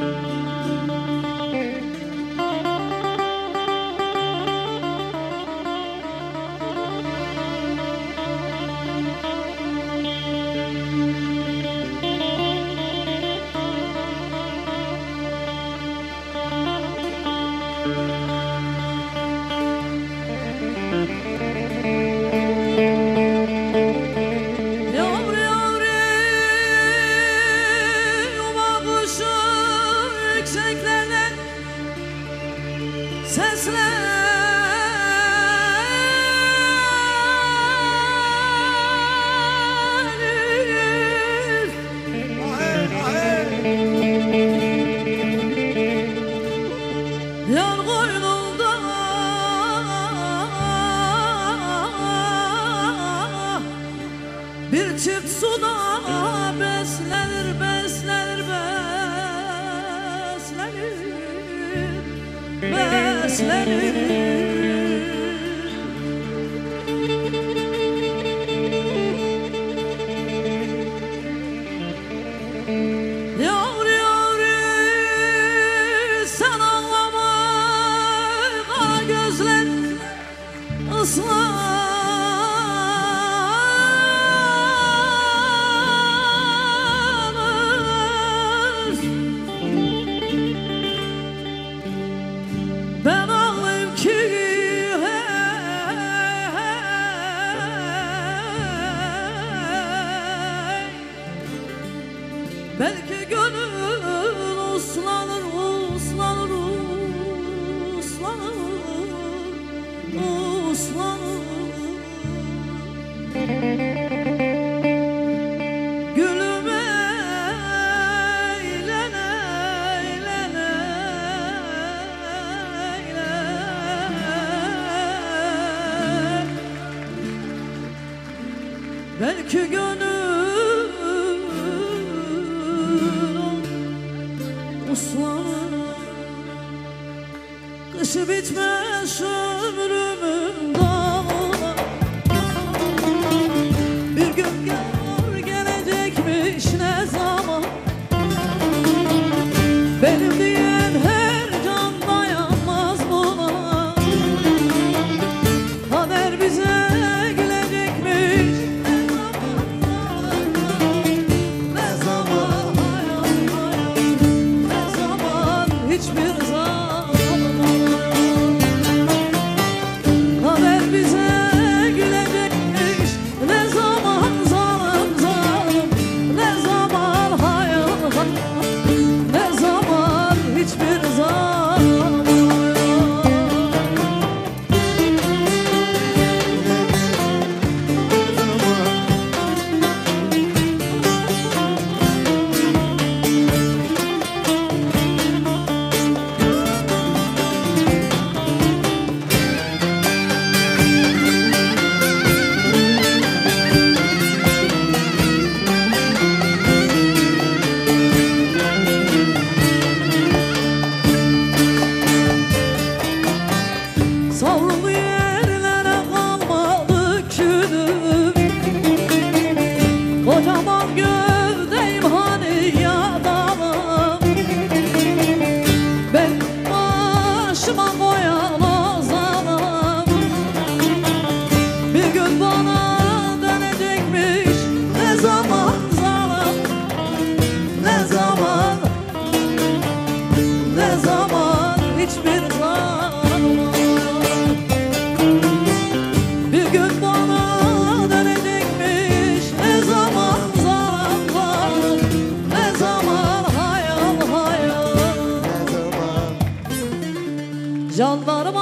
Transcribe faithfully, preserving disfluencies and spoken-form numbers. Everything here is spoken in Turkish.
Bir çift suda beslenir, beslenir, beslenir, beslenir. Yavru yavru sen ağlama, kara gözler ıslar. Ben ağlayayım ki hey, belki gönül uslanır, uslanır, uslanır, uslanır. Gülüm eğlen, eğlen, eğlen. Belki gönül uslanır. Kışı bitmez ömrümün dağına, bir gün yar gelecekmiş ne zaman. Benim diyen her can dayanmaz buna. Kader bize gülecekmiş ne zaman, ne zaman, hiçbir zaman. Kader bize gülecekmiş ne zaman, zalim zalim, ne zaman hayat, ne zaman, hiçbir zaman. Savrulu yerlere kalmadı külüm, kocaman gövdeyim hani yadalım. Ben başıma koyan o zalim, bir gün bana dönecekmiş ne zaman zalim, ne zaman, ne zaman, hiçbir zaman. Bir gün bana dönecekmiş ne zaman, zalim zalim, ne zaman, hayal hayal. Canlarım